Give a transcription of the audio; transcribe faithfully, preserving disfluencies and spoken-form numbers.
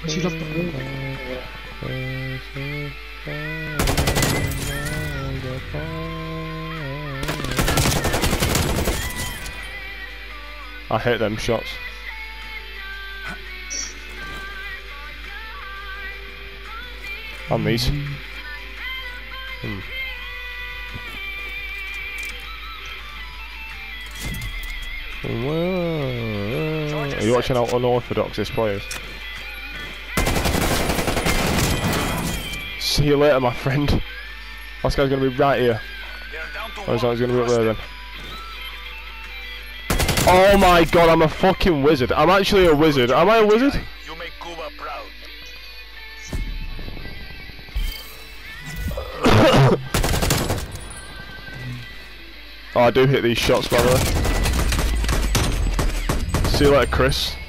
What's he love the ball? I hate them shots. And these. Hmm. Are you watching out unorthodox this players? See you later, my friend. This guy's gonna be right here. Or is he's gonna be up there then? Oh my god, I'm a fucking wizard. I'm actually a wizard. Am I a wizard? You make Cuba proud. Oh, I do hit these shots, by the way. See you later, Chris.